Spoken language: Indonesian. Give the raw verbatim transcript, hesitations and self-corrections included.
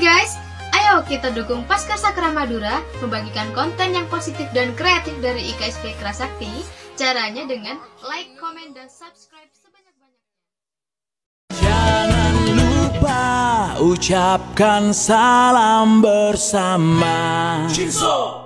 guys, ayo kita dukung Paskar Sakra Madura membagikan konten yang positif dan kreatif dari I K S P Kerasakti. Caranya dengan like, komen, dan subscribe sebanyak-banyaknya. Jangan lupa ucapkan salam bersama. Jinso.